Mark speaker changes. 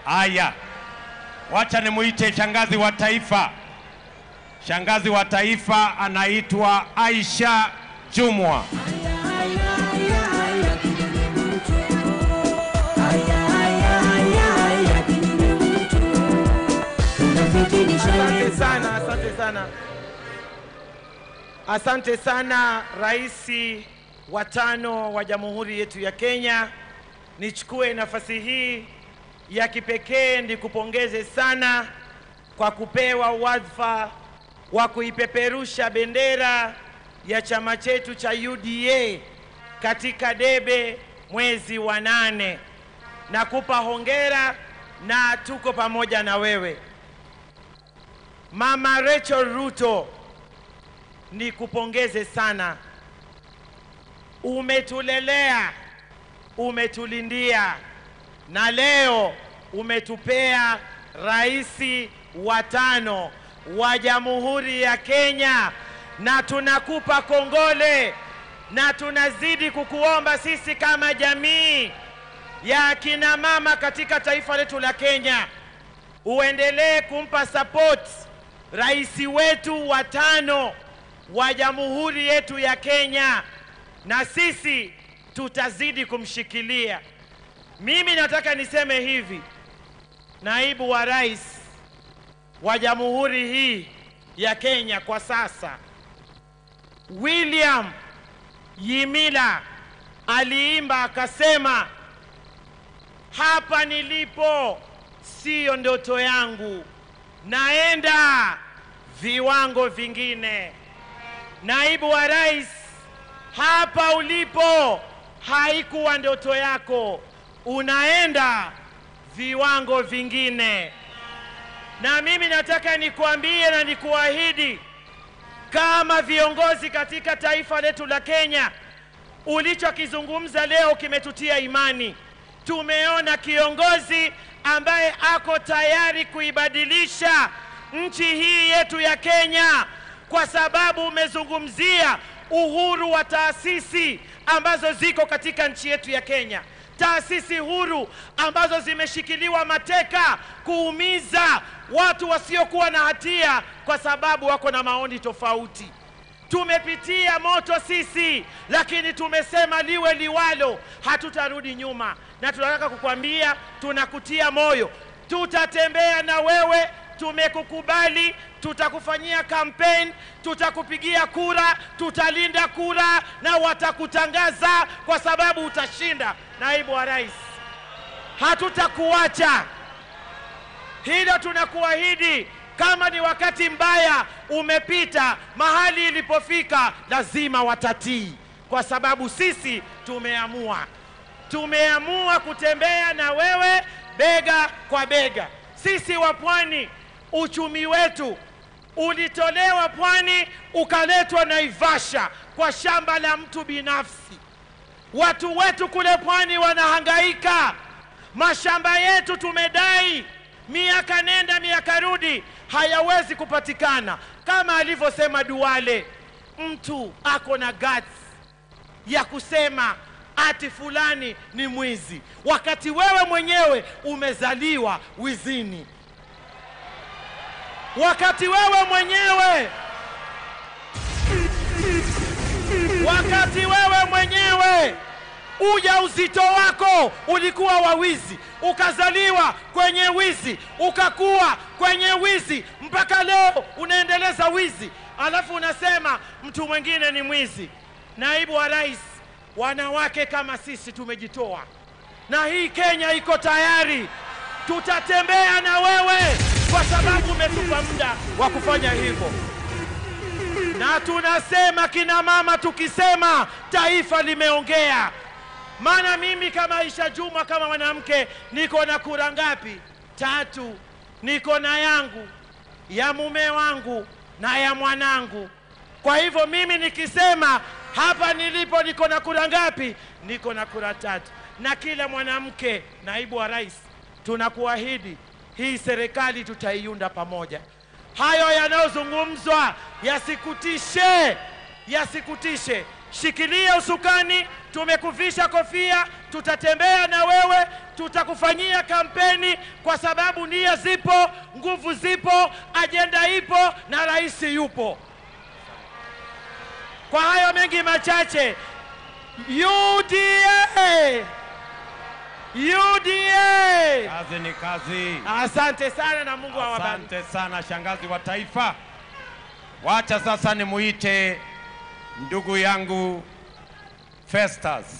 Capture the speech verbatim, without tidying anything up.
Speaker 1: Haya, wacha nimuite shangazi wa taifa. Shangazi wa taifa anaitwa Aisha Jumwa.
Speaker 2: Asante sana, asante sana. Asante sana Raisi wa tano wa Jamhuri yetu ya Kenya. Nichukue nafasi hii ya kipekee nikupongeze sana kwa kupewa wadhifa wa kuipeperusha bendera ya chama chetu cha U D A katika debe mwezi wa nane. Nakupa hongera na tuko pamoja na wewe. Mama Rachel Ruto, nikupongeze sana. Umetulelea, umetulindia, na leo umetupea raisi wa tano wa Jamhuri ya Kenya, na tunakupa kongole, na tunazidi kukuomba sisi kama jamii ya akina mama katika taifa letu la Kenya uendelee kumpa support raisi wetu wa tano wa Jamhuri yetu ya Kenya, na sisi tutazidi kumshikilia. Mimi nataka niseme hivi, naibu wa rais wa Jamhuri hii ya Kenya kwa sasa, William Yimila, aliimba akasema, hapa nilipo sio ndoto yangu, naenda viwango vingine. Naibu wa rais, hapa ulipo haikuwa ndoto yako, unaenda viwango vingine. Na mimi nataka nikuambie na nikuahidi, kama viongozi katika taifa letu la Kenya, ulichokizungumza leo kimetutia imani. Tumeona kiongozi ambaye ako tayari kuibadilisha nchi hii yetu ya Kenya, kwa sababu umezungumzia uhuru wa taasisi ambazo ziko katika nchi yetu ya Kenya. Taasisi huru ambazo zimeshikiliwa mateka kuumiza watu wasiokuwa na hatia kwa sababu wako na maoni tofauti. Tumepitia moto sisi, lakini tumesema liwe liwalo, hatutarudi nyuma. Na tunataka kukwambia, tunakutia moyo, tutatembea na wewe, tumekukubali, tutakufanyia campaign, tutakupigia kura, tutalinda kura na watakutangaza kwa sababu utashinda. Naibu wa rais, hatutakuacha. Hilo tunakuahidi. Kama ni wakati mbaya umepita, mahali ilipofika lazima watatii, kwa sababu sisi tumeamua. Tumeamua kutembea na wewe bega kwa bega. Sisi wa Pwani, uchumi wetu ulitolewa Pwani ukaletwa Naivasha kwa shamba la mtu binafsi. Watu wetu kule Pwani wanahangaika. Mashamba yetu tumedai miaka nenda miaka rudi, hayawezi kupatikana. Kama alivyosema Duale, mtu ako na guts ya kusema ati fulani ni mwizi, wakati wewe mwenyewe umezaliwa wizini. Wakati wewe mwenyewe wakati wewe mwenyewe ujauzito wako ulikuwa wa wizi, ukazaliwa kwenye wizi, ukakuwa kwenye wizi, mpaka leo unaendeleza wizi, alafu unasema mtu mwingine ni mwizi. Naibu wa rais, wanawake kama sisi tumejitoa, na hii Kenya iko tayari. Tutatembea na wewe kwa sababu umetupa muda wa kufanya hivyo. Na tunasema kina mama, tukisema taifa limeongea. Maana mimi kama Aisha Jumwa, kama mwanamke, niko na kura ngapi? Tatu. Niko na yangu, ya mume wangu na ya mwanangu. Kwa hivyo mimi nikisema hapa nilipo niko na kura ngapi? Niko na kura tatu. Na kila mwanamke, naibu wa rais, tunakuahidi hii serikali tutaiunda pamoja. Hayo yanayozungumzwa yasikutishe, yasikutishe. Shikilia usukani, tumekuvisha kofia, tutatembea na wewe, tutakufanyia kampeni kwa sababu nia zipo, nguvu zipo, ajenda ipo na rais yupo. Kwa hayo mengi machache, U D A! U D A!
Speaker 1: Kazi ni kazi.
Speaker 2: Asante sana na Mungu awabariki.
Speaker 1: Asante sana shangazi wa taifa. Wacha sasa nimuite ndugu yangu Festus.